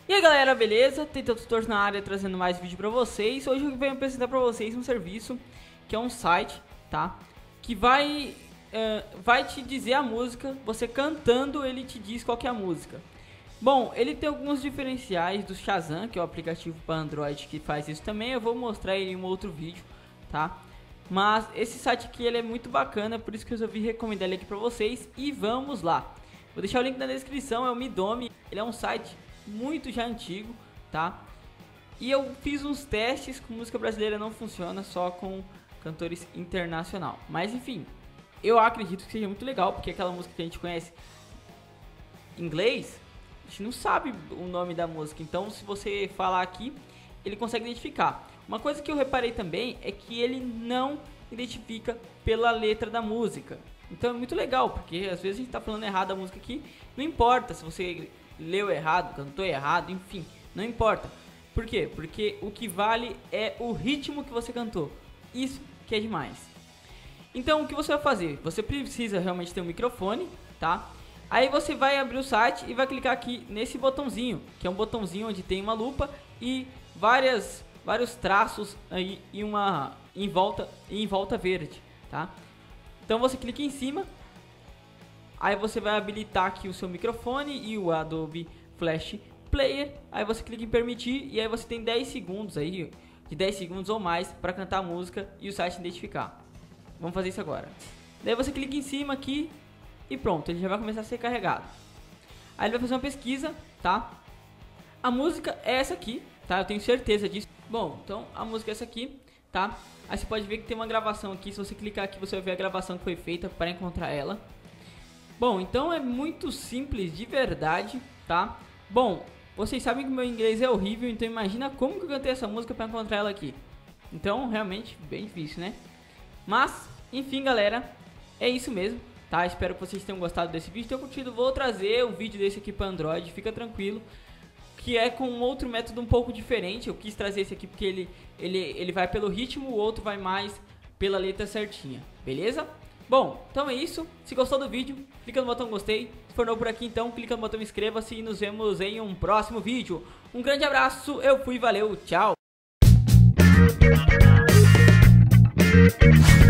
E aí galera, beleza? Tenta Tutores na área trazendo mais vídeo pra vocês. Hoje eu venho apresentar pra vocês um serviço que é um site, tá? Que vai te dizer a música, você cantando ele te diz qual que é a música. Bom, ele tem alguns diferenciais do Shazam, que é o aplicativo para Android que faz isso também. Eu vou mostrar ele em um outro vídeo, tá? Mas esse site aqui ele é muito bacana, por isso que eu resolvi recomendar ele aqui pra vocês. E vamos lá. Vou deixar o link na descrição, é o Midome. Ele é um site muito já antigo, tá? E eu fiz uns testes com música brasileira, não funciona, só com cantores internacional. Mas enfim, eu acredito que seja muito legal, porque aquela música que a gente conhece em inglês, a gente não sabe o nome da música. Então se você falar aqui, ele consegue identificar. Uma coisa que eu reparei também é que ele não identifica pela letra da música. Então é muito legal, porque às vezes a gente tá falando errado a música aqui, não importa se você leu errado, cantou errado, enfim, não importa. Por quê? Porque o que vale é o ritmo que você cantou. Isso que é demais. Então o que você vai fazer? Você precisa realmente ter um microfone, tá? Aí você vai abrir o site e vai clicar aqui nesse botãozinho, que é um botãozinho onde tem uma lupa e vários traços aí e em volta verde, tá? Então você clica em cima. Aí você vai habilitar aqui o seu microfone e o Adobe Flash Player. Aí você clica em permitir e aí você tem 10 segundos aí, de 10 segundos ou mais para cantar a música e o site identificar. Vamos fazer isso agora. Daí você clica em cima aqui e pronto, ele já vai começar a ser carregado. Aí ele vai fazer uma pesquisa, tá? A música é essa aqui, tá? Eu tenho certeza disso. Bom, então a música é essa aqui, tá? Aí você pode ver que tem uma gravação aqui. Se você clicar aqui você vai ver a gravação que foi feita para encontrar ela. Bom, então é muito simples de verdade, tá? Bom, vocês sabem que o meu inglês é horrível, então imagina como que eu cantei essa música para encontrar ela aqui. Então, realmente, bem difícil, né? Mas, enfim, galera, é isso mesmo, tá? Espero que vocês tenham gostado desse vídeo, tenham curtido. Vou trazer um vídeo desse aqui para Android, fica tranquilo, que é com um outro método um pouco diferente. Eu quis trazer esse aqui porque ele vai pelo ritmo, o outro vai mais pela letra certinha, beleza? Bom, então é isso. Se gostou do vídeo, clica no botão gostei. Se for novo por aqui, então clica no botão inscreva-se e nos vemos em um próximo vídeo. Um grande abraço, eu fui, valeu, tchau!